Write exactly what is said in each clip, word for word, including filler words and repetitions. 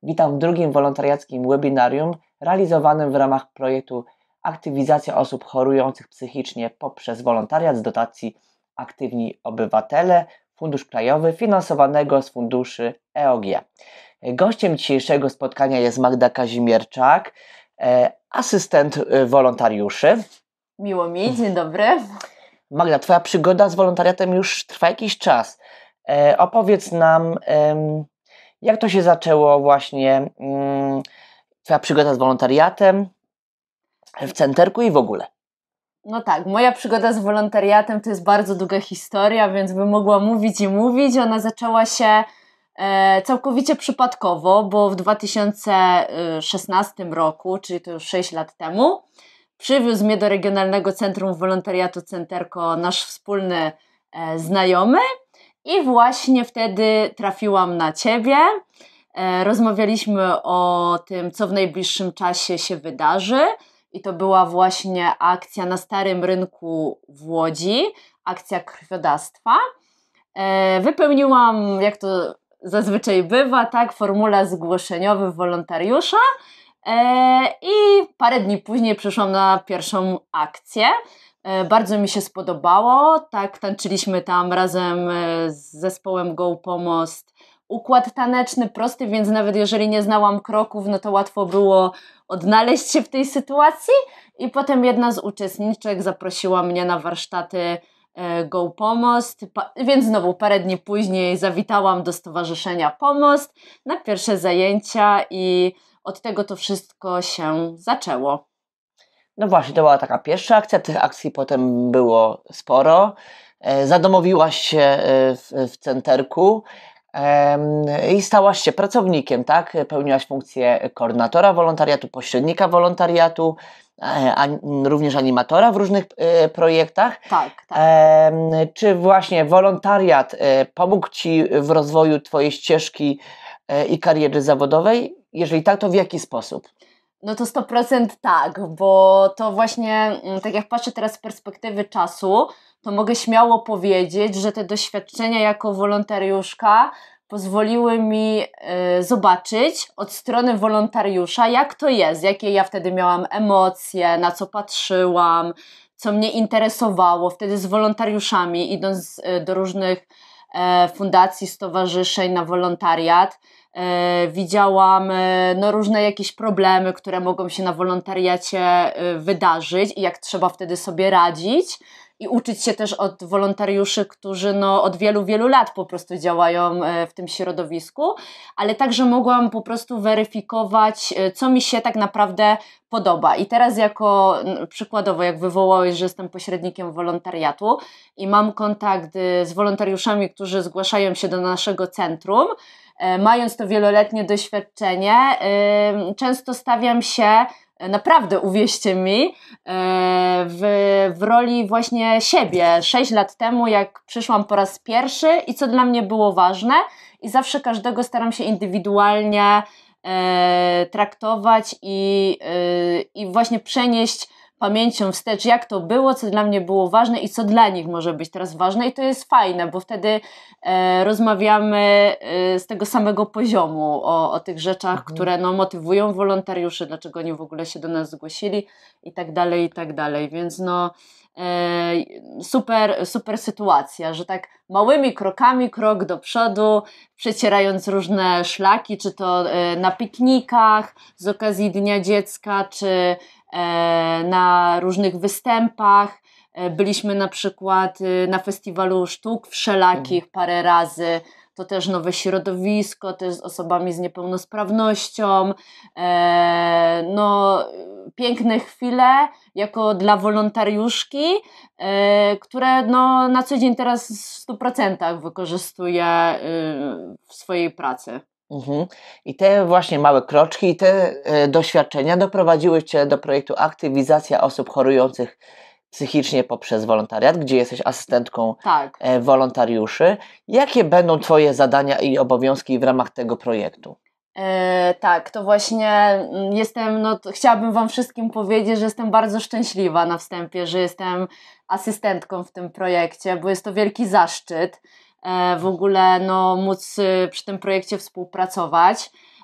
Witam w drugim wolontariackim webinarium realizowanym w ramach projektu Aktywizacja osób chorujących psychicznie poprzez wolontariat z dotacji Aktywni Obywatele, Fundusz Krajowy finansowanego z funduszy E O G. Gościem dzisiejszego spotkania jest Magda Kazimierczak, asystent wolontariuszy. Miło mi, dzień dobry. Magda, Twoja przygoda z wolontariatem już trwa jakiś czas. E, opowiedz nam, em, jak to się zaczęło właśnie, mm, Twoja przygoda z wolontariatem w Centerku i w ogóle. No tak, moja przygoda z wolontariatem to jest bardzo długa historia, więc bym mogła mówić i mówić. Ona zaczęła się e, całkowicie przypadkowo, bo w dwa tysiące szesnastym roku, czyli to już sześć lat temu, przywiózł mnie do Regionalnego Centrum Wolontariatu Centerko nasz wspólny e, znajomy i właśnie wtedy trafiłam na Ciebie. E, rozmawialiśmy o tym, co w najbliższym czasie się wydarzy. I to była właśnie akcja na Starym Rynku w Łodzi, akcja krwiodawstwa. E, wypełniłam, jak to zazwyczaj bywa, tak, formularz zgłoszeniowy wolontariusza e, i parę dni później przyszłam na pierwszą akcję. E, bardzo mi się spodobało, tak, tańczyliśmy tam razem z zespołem Go Pomost. Układ taneczny prosty, więc nawet jeżeli nie znałam kroków, no to łatwo było odnaleźć się w tej sytuacji. I potem jedna z uczestniczek zaprosiła mnie na warsztaty Go Pomost, więc znowu parę dni później zawitałam do Stowarzyszenia Pomost na pierwsze zajęcia i od tego to wszystko się zaczęło. No właśnie, to była taka pierwsza akcja, tych akcji potem było sporo. Zadomowiłaś się w, w Centerku i stałaś się pracownikiem, tak? Pełniłaś funkcję koordynatora wolontariatu, pośrednika wolontariatu, a również animatora w różnych projektach. Tak, tak. Czy właśnie wolontariat pomógł Ci w rozwoju Twojej ścieżki i kariery zawodowej? Jeżeli tak, to w jaki sposób? No to sto procent tak, bo to właśnie, tak jak patrzę teraz z perspektywy czasu, to mogę śmiało powiedzieć, że te doświadczenia jako wolontariuszka pozwoliły mi y, zobaczyć od strony wolontariusza, jak to jest, jakie ja wtedy miałam emocje, na co patrzyłam, co mnie interesowało. Wtedy z wolontariuszami, idąc y, do różnych y, fundacji, stowarzyszeń na wolontariat, y, widziałam y, no, różne jakieś problemy, które mogą się na wolontariacie y, wydarzyć i jak trzeba wtedy sobie radzić. I uczyć się też od wolontariuszy, którzy no, od wielu, wielu lat po prostu działają w tym środowisku, ale także mogłam po prostu weryfikować, co mi się tak naprawdę podoba. I teraz jako przykładowo, jak wywołałeś, że jestem pośrednikiem wolontariatu i mam kontakt z wolontariuszami, którzy zgłaszają się do naszego centrum, mając to wieloletnie doświadczenie, często stawiam się, naprawdę, uwierzcie mi, w, w roli właśnie siebie. Sześć lat temu, jak przyszłam po raz pierwszy i co dla mnie było ważne i zawsze każdego staram się indywidualnie e, traktować i, e, i właśnie przenieść pamięcią wstecz, jak to było, co dla mnie było ważne i co dla nich może być teraz ważne i to jest fajne, bo wtedy e, rozmawiamy e, z tego samego poziomu o, o tych rzeczach, mhm. które no, motywują wolontariuszy, dlaczego oni w ogóle się do nas zgłosili i tak dalej, i tak dalej, więc no e, super, super sytuacja, że tak małymi krokami, krok do przodu, przecierając różne szlaki, czy to e, na piknikach z okazji Dnia Dziecka, czy na różnych występach. Byliśmy na przykład na festiwalu sztuk wszelakich parę razy. To też nowe środowisko, też z osobami z niepełnosprawnością. No, piękne chwile jako dla wolontariuszki, które no, na co dzień teraz w stu procentach wykorzystuję w swojej pracy. Mhm. I te właśnie małe kroczki i te e, doświadczenia doprowadziły Cię do projektu Aktywizacja osób chorujących psychicznie poprzez wolontariat, gdzie jesteś asystentką tak. e, wolontariuszy. Jakie będą Twoje zadania i obowiązki w ramach tego projektu? E, tak, to właśnie jestem, no to chciałabym Wam wszystkim powiedzieć, że jestem bardzo szczęśliwa na wstępie, że jestem asystentką w tym projekcie, bo jest to wielki zaszczyt w ogóle no, móc przy tym projekcie współpracować.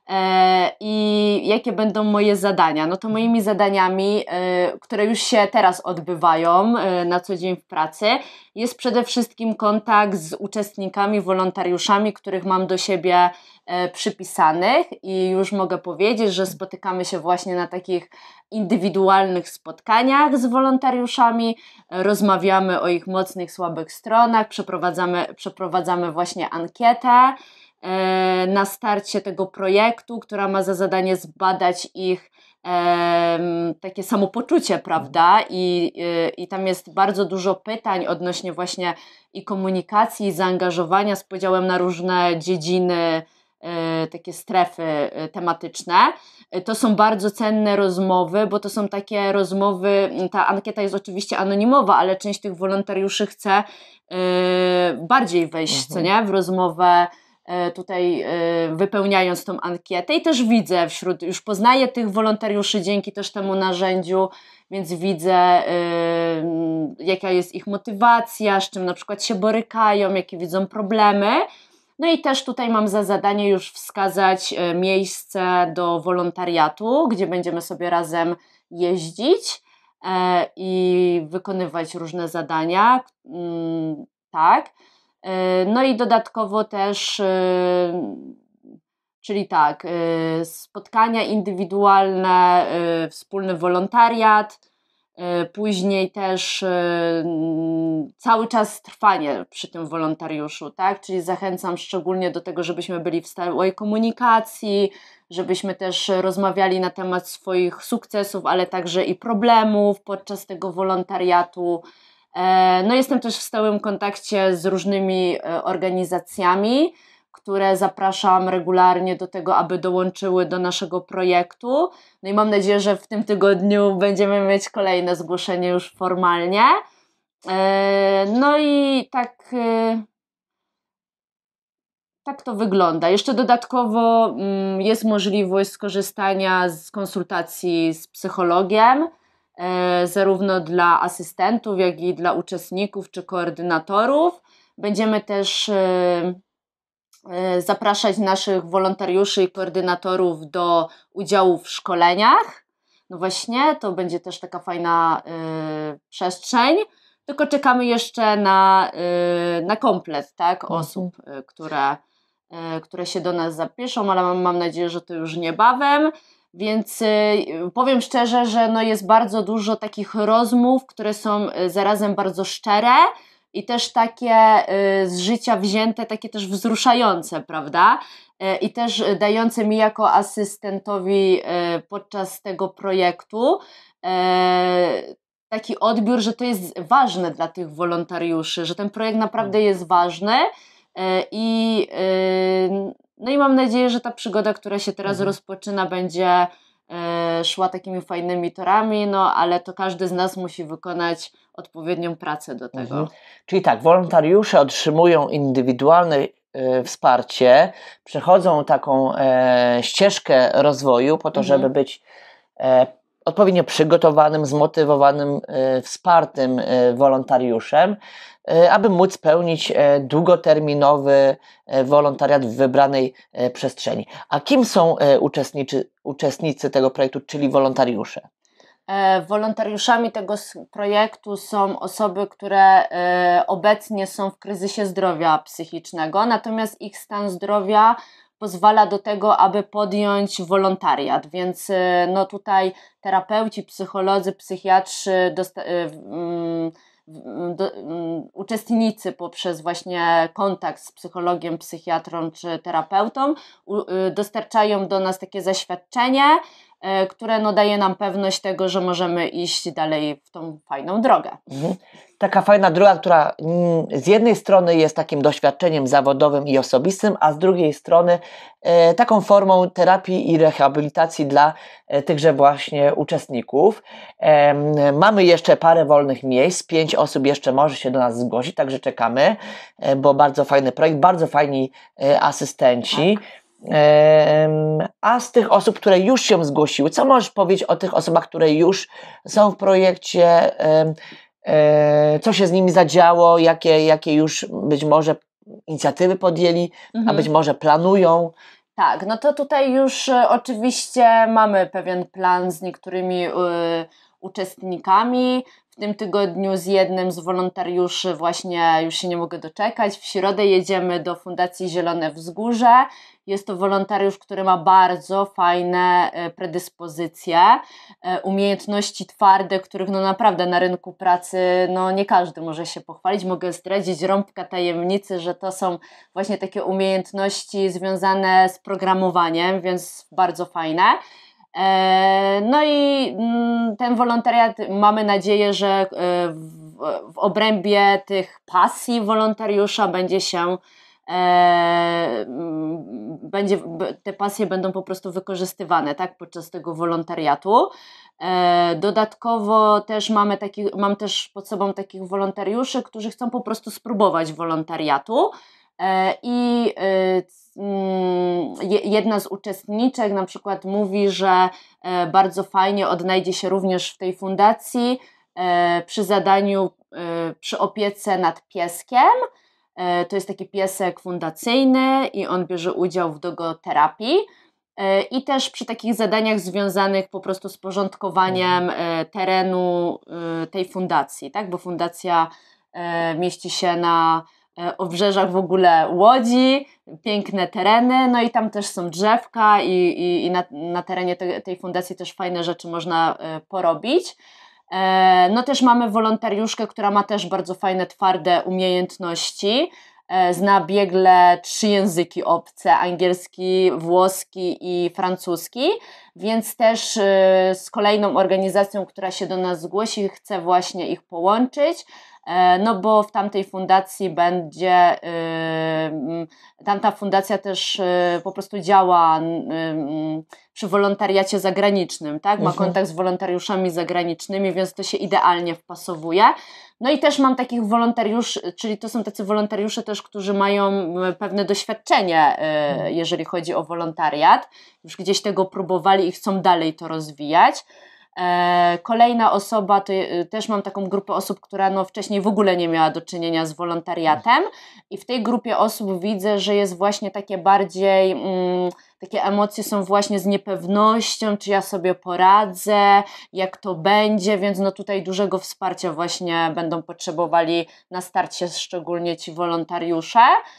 I jakie będą moje zadania? No to moimi zadaniami, które już się teraz odbywają na co dzień w pracy, jest przede wszystkim kontakt z uczestnikami, wolontariuszami, których mam do siebie przypisanych i już mogę powiedzieć, że spotykamy się właśnie na takich indywidualnych spotkaniach z wolontariuszami, rozmawiamy o ich mocnych, słabych stronach, przeprowadzamy, przeprowadzamy właśnie ankietę na starcie tego projektu, która ma za zadanie zbadać ich e, takie samopoczucie, prawda? I, i, I tam jest bardzo dużo pytań odnośnie właśnie i komunikacji, i zaangażowania z podziałem na różne dziedziny, e, takie strefy tematyczne. To są bardzo cenne rozmowy, bo to są takie rozmowy, ta ankieta jest oczywiście anonimowa, ale część tych wolontariuszy chce e, bardziej wejść, mhm. co nie? W rozmowę tutaj wypełniając tą ankietę i też widzę wśród, już poznaję tych wolontariuszy dzięki też temu narzędziu, więc widzę yy, jaka jest ich motywacja, z czym na przykład się borykają, jakie widzą problemy. No i też tutaj mam za zadanie już wskazać miejsce do wolontariatu, gdzie będziemy sobie razem jeździć yy, i wykonywać różne zadania, yy, tak. No i dodatkowo też, czyli tak, spotkania indywidualne, wspólny wolontariat, później też cały czas trwanie przy tym wolontariuszu, tak? Czyli zachęcam szczególnie do tego, żebyśmy byli w stałej komunikacji, żebyśmy też rozmawiali na temat swoich sukcesów, ale także i problemów podczas tego wolontariatu. No jestem też w stałym kontakcie z różnymi organizacjami, które zapraszam regularnie do tego, aby dołączyły do naszego projektu. No i mam nadzieję, że w tym tygodniu będziemy mieć kolejne zgłoszenie już formalnie. No i tak, tak to wygląda. Jeszcze dodatkowo jest możliwość skorzystania z konsultacji z psychologiem, zarówno dla asystentów, jak i dla uczestników czy koordynatorów. Będziemy też zapraszać naszych wolontariuszy i koordynatorów do udziału w szkoleniach. No właśnie, to będzie też taka fajna y, przestrzeń. Tylko czekamy jeszcze na, y, na komplet, tak, mhm. osób, y, które, y, które się do nas zapiszą, ale mam, mam nadzieję, że to już niebawem. Więc y, powiem szczerze, że no jest bardzo dużo takich rozmów, które są zarazem bardzo szczere i też takie y, z życia wzięte, takie też wzruszające, prawda? Y, I też dające mi jako asystentowi y, podczas tego projektu y, taki odbiór, że to jest ważne dla tych wolontariuszy, że ten projekt naprawdę jest ważny y, i y, no i mam nadzieję, że ta przygoda, która się teraz mhm. rozpoczyna, będzie y, szła takimi fajnymi torami, no ale to każdy z nas musi wykonać odpowiednią pracę do tego. Mhm. Czyli tak, wolontariusze otrzymują indywidualne y, wsparcie, przechodzą taką e, ścieżkę rozwoju po to, mhm. żeby być e, odpowiednio przygotowanym, zmotywowanym, e, wspartym e, wolontariuszem, e, aby móc pełnić e, długoterminowy e, wolontariat w wybranej e, przestrzeni. A kim są e, uczestnicy, uczestnicy tego projektu, czyli wolontariusze? Wolontariuszami tego projektu są osoby, które obecnie są w kryzysie zdrowia psychicznego, natomiast ich stan zdrowia pozwala do tego, aby podjąć wolontariat, więc no tutaj terapeuci, psycholodzy, psychiatrzy, dosta- do, uczestnicy poprzez właśnie kontakt z psychologiem, psychiatrą czy terapeutą dostarczają do nas takie zaświadczenie, które no daje nam pewność tego, że możemy iść dalej w tą fajną drogę. Mhm. Taka fajna droga, która z jednej strony jest takim doświadczeniem zawodowym i osobistym, a z drugiej strony e, taką formą terapii i rehabilitacji dla e, tychże właśnie uczestników. E, mamy jeszcze parę wolnych miejsc, pięć osób jeszcze może się do nas zgłosić, także czekamy, e, bo bardzo fajny projekt, bardzo fajni e, asystenci. Tak. A z tych osób, które już się zgłosiły, co możesz powiedzieć o tych osobach, które już są w projekcie, co się z nimi zadziało, jakie, jakie już być może inicjatywy podjęli, mhm. a być może planują? Tak, no to tutaj już y, oczywiście mamy pewien plan z niektórymi y, uczestnikami. W tym tygodniu z jednym z wolontariuszy właśnie już się nie mogę doczekać. W środę jedziemy do Fundacji Zielone Wzgórze. Jest to wolontariusz, który ma bardzo fajne predyspozycje, umiejętności twarde, których no naprawdę na rynku pracy no nie każdy może się pochwalić. Mogę zdradzić rąbka tajemnicy, że to są właśnie takie umiejętności związane z programowaniem, więc bardzo fajne. No i ten wolontariat mamy nadzieję, że w, w obrębie tych pasji wolontariusza będzie się e, będzie, te pasje będą po prostu wykorzystywane, tak, podczas tego wolontariatu. E, dodatkowo też mamy taki, mam też pod sobą takich wolontariuszy, którzy chcą po prostu spróbować wolontariatu. I jedna z uczestniczek na przykład mówi, że bardzo fajnie odnajdzie się również w tej fundacji przy zadaniu, przy opiece nad pieskiem. To jest taki piesek fundacyjny i on bierze udział w dogoterapii. I też przy takich zadaniach związanych po prostu z porządkowaniem terenu tej fundacji, tak? Bo fundacja mieści się na obrzeżach w ogóle Łodzi, piękne tereny, no i tam też są drzewka i, i, i na, na terenie te, tej fundacji też fajne rzeczy można porobić. No też mamy wolontariuszkę, która ma też bardzo fajne, twarde umiejętności. Zna biegle trzy języki obce, angielski, włoski i francuski, więc też z kolejną organizacją, która się do nas zgłosi, chce właśnie ich połączyć. No bo w tamtej fundacji będzie, yy, tamta fundacja też yy, po prostu działa yy, przy wolontariacie zagranicznym, tak? Ma Mhm. kontakt z wolontariuszami zagranicznymi, więc to się idealnie wpasowuje. No i też mam takich wolontariuszy, czyli to są tacy wolontariusze też, którzy mają pewne doświadczenie, yy, jeżeli chodzi o wolontariat, już gdzieś tego próbowali i chcą dalej to rozwijać. Kolejna osoba, to też mam taką grupę osób, która no wcześniej w ogóle nie miała do czynienia z wolontariatem i w tej grupie osób widzę, że jest właśnie takie bardziej, mm, takie emocje są właśnie z niepewnością, czy ja sobie poradzę, jak to będzie, więc no tutaj dużego wsparcia właśnie będą potrzebowali na starcie, szczególnie ci wolontariusze.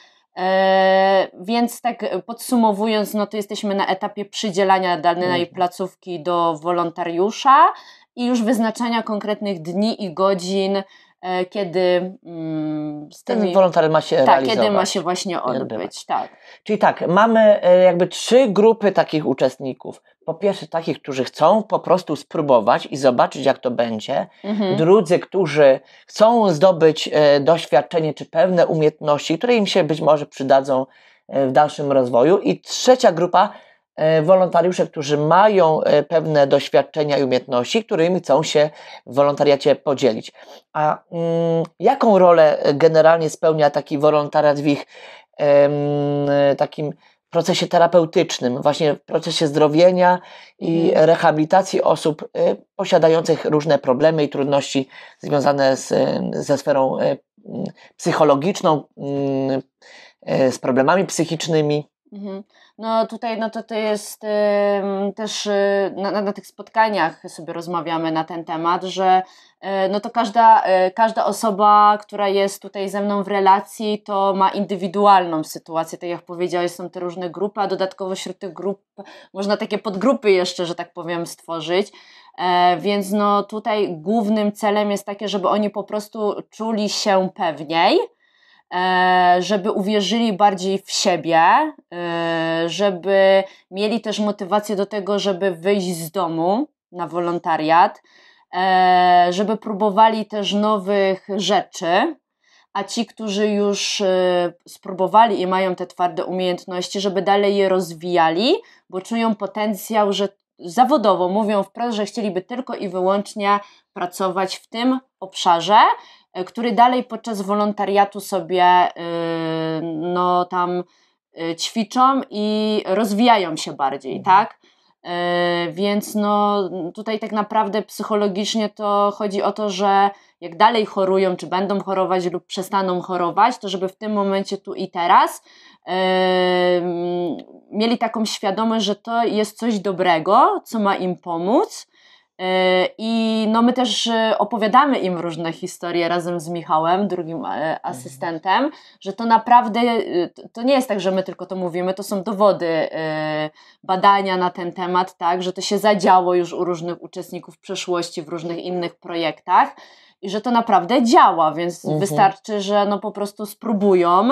Yy, więc tak podsumowując, no to jesteśmy na etapie przydzielania danej placówki do wolontariusza i już wyznaczania konkretnych dni i godzin, yy, kiedy yy, z tymi, ten wolontariat ma się tak, realizować. kiedy ma się właśnie odbyć. Tak. Czyli tak, mamy jakby trzy grupy takich uczestników. Po pierwsze takich, którzy chcą po prostu spróbować i zobaczyć, jak to będzie. Mhm. Drudzy, którzy chcą zdobyć e, doświadczenie czy pewne umiejętności, które im się być może przydadzą e, w dalszym rozwoju. I trzecia grupa e, wolontariusze, którzy mają e, pewne doświadczenia i umiejętności, którymi chcą się w wolontariacie podzielić. A mm, jaką rolę generalnie spełnia taki wolontariat w ich e, takim procesie terapeutycznym, właśnie w procesie zdrowienia i mhm. rehabilitacji osób y, posiadających różne problemy i trudności związane z, ze sferą y, psychologiczną, y, y, z problemami psychicznymi. Mhm. No tutaj no to, to jest y, też y, na, na tych spotkaniach sobie rozmawiamy na ten temat, że y, no to każda, y, każda osoba, która jest tutaj ze mną w relacji, to ma indywidualną sytuację, tak jak powiedziałeś, są te różne grupy, a dodatkowo wśród tych grup można takie podgrupy jeszcze, że tak powiem, stworzyć, e, więc no tutaj głównym celem jest takie, żeby oni po prostu czuli się pewniej, żeby uwierzyli bardziej w siebie, żeby mieli też motywację do tego, żeby wyjść z domu na wolontariat, żeby próbowali też nowych rzeczy, a ci, którzy już spróbowali i mają te twarde umiejętności, żeby dalej je rozwijali, bo czują potencjał, że zawodowo mówią wprost, że chcieliby tylko i wyłącznie pracować w tym obszarze, który dalej podczas wolontariatu sobie yy, no tam yy, ćwiczą i rozwijają się bardziej, mhm. tak? Yy, więc no tutaj tak naprawdę psychologicznie to chodzi o to, że jak dalej chorują, czy będą chorować lub przestaną chorować, to żeby w tym momencie tu i teraz yy, mieli taką świadomość, że to jest coś dobrego, co ma im pomóc. I no my też opowiadamy im różne historie razem z Michałem, drugim asystentem, że to naprawdę, to nie jest tak, że my tylko to mówimy, to są dowody, badania na ten temat, tak, że to się zadziało już u różnych uczestników w przeszłości, w różnych innych projektach i że to naprawdę działa, więc mhm. wystarczy, że no po prostu spróbują,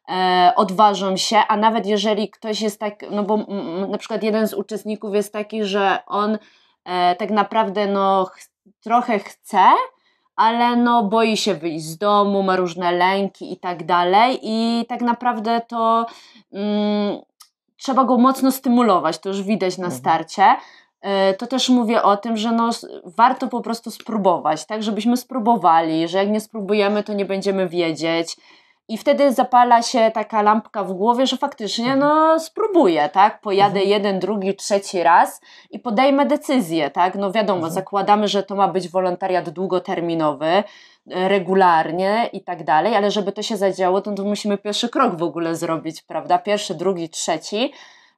odważą się, a nawet jeżeli ktoś jest tak, no bo na przykład jeden z uczestników jest taki, że on E, tak naprawdę no ch- trochę chce, ale no boi się wyjść z domu, ma różne lęki i tak dalej i tak naprawdę to mm, trzeba go mocno stymulować, to już widać na starcie. E, to też mówię o tym, że no warto po prostu spróbować, tak, żebyśmy spróbowali, że jak nie spróbujemy, to nie będziemy wiedzieć. I wtedy zapala się taka lampka w głowie, że faktycznie no spróbuję, tak, pojadę mhm. jeden, drugi, trzeci raz i podejmę decyzję, tak, no wiadomo, mhm. zakładamy, że to ma być wolontariat długoterminowy, regularnie i tak dalej, ale żeby to się zadziało, to, to musimy pierwszy krok w ogóle zrobić, prawda, pierwszy, drugi, trzeci,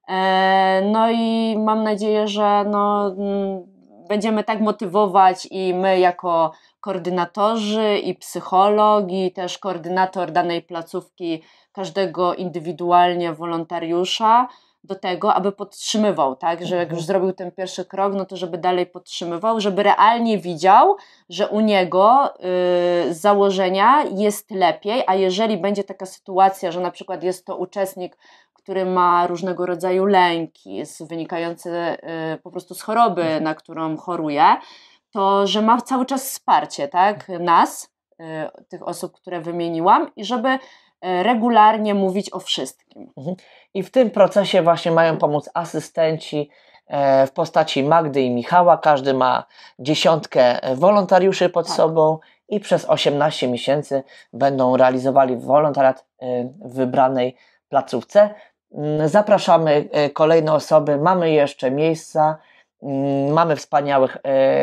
e, no i mam nadzieję, że no m, będziemy tak motywować i my jako koordynatorzy i psycholog i też koordynator danej placówki, każdego indywidualnie wolontariusza do tego, aby podtrzymywał, tak, że jak już zrobił ten pierwszy krok, no to żeby dalej podtrzymywał, żeby realnie widział, że u niego yy, z założenia jest lepiej, a jeżeli będzie taka sytuacja, że na przykład jest to uczestnik, który ma różnego rodzaju lęki wynikające yy, po prostu z choroby, na którą choruje, to że ma cały czas wsparcie, tak, nas, y, tych osób, które wymieniłam i żeby y, regularnie mówić o wszystkim. I w tym procesie właśnie mają pomóc asystenci e, w postaci Magdy i Michała. Każdy ma dziesiątkę wolontariuszy pod tak. sobą i przez osiemnaście miesięcy będą realizowali wolontariat y, w wybranej placówce. Y, zapraszamy y, kolejne osoby, mamy jeszcze miejsca. Mamy wspaniałych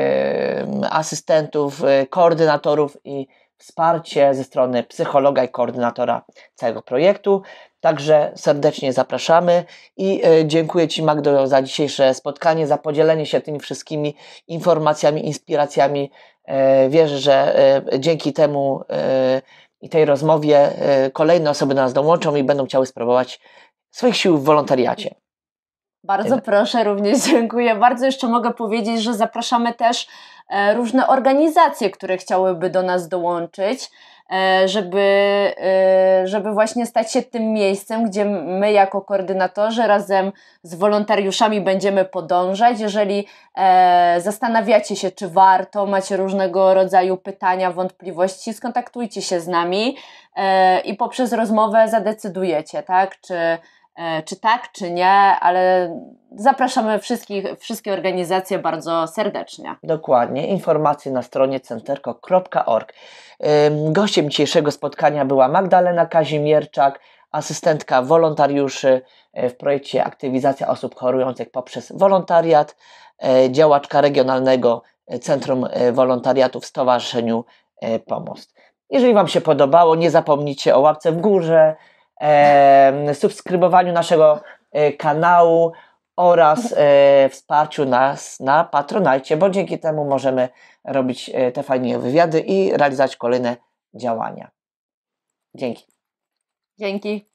e, asystentów, e, koordynatorów i wsparcie ze strony psychologa i koordynatora całego projektu. Także serdecznie zapraszamy i e, dziękuję Ci, Magdo, za dzisiejsze spotkanie, za podzielenie się tymi wszystkimi informacjami, inspiracjami. E, wierzę, że e, dzięki temu e, i tej rozmowie e, kolejne osoby do nas dołączą i będą chciały spróbować swoich sił w wolontariacie. Bardzo proszę, również dziękuję. Bardzo jeszcze mogę powiedzieć, że zapraszamy też e, różne organizacje, które chciałyby do nas dołączyć, e, żeby, e, żeby właśnie stać się tym miejscem, gdzie my jako koordynatorzy razem z wolontariuszami będziemy podążać. Jeżeli e, zastanawiacie się, czy warto, macie różnego rodzaju pytania, wątpliwości, skontaktujcie się z nami e, i poprzez rozmowę zadecydujecie, tak, czy czy tak, czy nie, ale zapraszamy wszystkich, wszystkie organizacje bardzo serdecznie. Dokładnie, informacje na stronie centerco kropka org. Gościem dzisiejszego spotkania była Magdalena Kazimierczak, asystentka wolontariuszy w projekcie Aktywizacja osób chorujących poprzez wolontariat, działaczka Regionalnego Centrum Wolontariatu w Stowarzyszeniu Pomost. Jeżeli Wam się podobało, nie zapomnijcie o łapce w górze, E, subskrybowaniu naszego e, kanału oraz e, wsparciu nas na Patronite, bo dzięki temu możemy robić e, te fajne wywiady i realizować kolejne działania. Dzięki. Dzięki.